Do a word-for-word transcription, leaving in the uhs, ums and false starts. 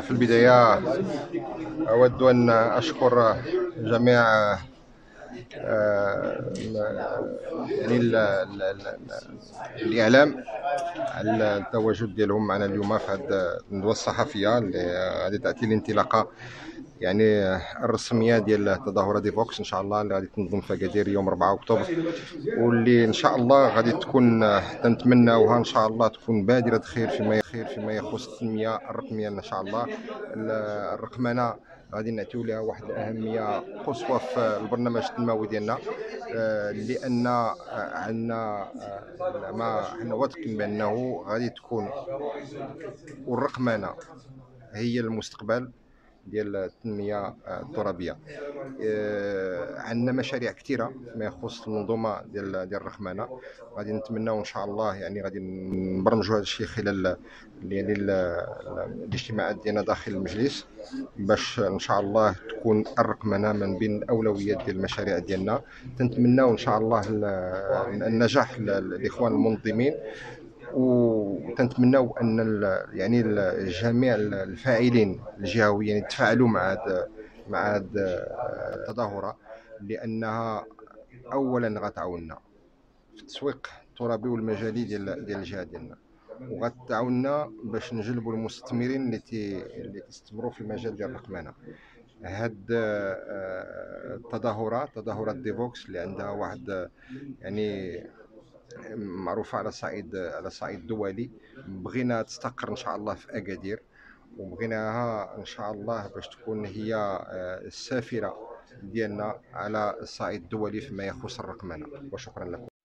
في البداية أود أن أشكر جميع آه، يعني ال- ال- ال- الإعلام على التواجد ديالهم معنا اليوم في هذه الندوة الصحفية اللي غادي تأتي الانطلاقة يعني الرسميه ديال تظاهره ديفوكس ان شاء الله اللي غادي تنظم في اكادير يوم أربعة أكتوبر، واللي ان شاء الله غادي تكون تنتمناوها ان شاء الله تكون بادره خير فيما خير فيما يخص التنميه الرقميه ان شاء الله. الرقمنه غادي نعطيو لها واحد الاهميه قصوى في البرنامج التنموي ديالنا، آه، لان آه، عندنا آه، ما حنا واثقين بانه غادي تكون والرقمنه هي المستقبل ديال التنميه الترابيه. آه، عندنا مشاريع كثيره فيما يخص المنظومه ديال ديال الرقمنه، غادي نتمناو ان شاء الله يعني غادي نبرمجوا هذا الشيء خلال يعني الاجتماعات ديالنا داخل المجلس، باش ان شاء الله تكون الرقمنه من بين الاولويات ديال المشاريع ديالنا. تنتمناو ان شاء الله النجاح للاخوان المنظمين، وتنتمناو ان يعني جميع الفاعلين الجهويين يتفاعلوا مع هذا مع هذه التظاهره، لانها اولا غتعاوننا في التسويق الترابي والمجالي ديال ديال الجهه ديالنا، وغتعاوننا باش نجلبوا المستثمرين اللي تي اللي تستثمروا في المجال ديال الرقمنه. هاد آه، التظاهرات تظاهرات ديفوكس اللي عندها واحد يعني معروفه على صعيد على الصعيد الدولي، بغينا تستقر ان شاء الله في اكادير، وبغيناها ان شاء الله باش تكون هي آه، السافره ديالنا على الصعيد الدولي فيما يخص الرقمنه. وشكرا لكم.